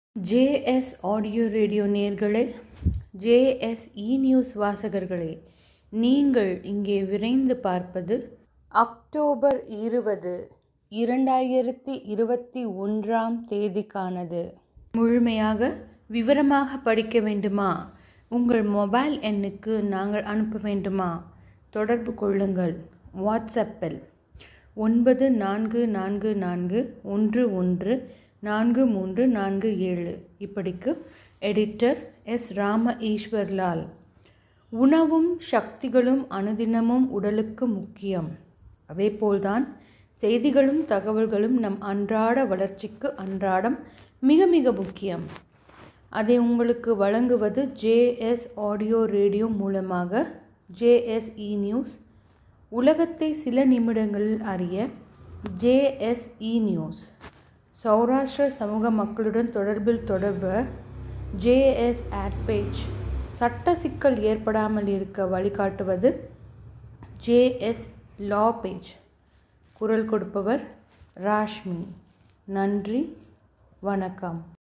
JS audio radio நேயர்களே, ஜேஎஸ்இ news வாசகர்களே, நீங்கள் இங்கே விரைந்து பார்ப்பது அக்டோபர் 20, 2021 முழுமையாக விவரமாக படிக்க வேண்டுமா? உங்கள் மொபைல் எண்ணுக்கு நாங்கள் அனுப்ப வேண்டுமா? தொடர்பு கொள்ளுங்கள். வாட்ஸ்அப்பில் 9444114347. இப்படிக்கு எடிட்டர் எஸ். ராம ஈஸ்வர்லால். உணவும் சக்திகளும் அனுதினமும் உடலுக்கு முக்கியம். அதேபோல்தான் செய்திகளும் தகவல்களும் நம் அன்றாட வளர்ச்சிக்கு அன்றாடம் மிக மிக முக்கியம். அதை உங்களுக்கு வழங்குவது ஜேஎஸ் ஆடியோ ரேடியோ மூலமாக ஜேஎஸ்இ நியூஸ். உலகத்தை சில நிமிடங்களில் அறிய ஜேஎஸ்இ நியூஸ். சௌராஷ்டிர சமூக மக்களுடன் தொடர்ப ஜேஎஸ் ஆட் பேஜ். சட்ட சிக்கல் ஏற்படாமல் இருக்க வழிகாட்டுவது ஜேஎஸ் லா பேஜ். குரல் கொடுப்பவர் ராஷ்மி. நன்றி, வணக்கம்.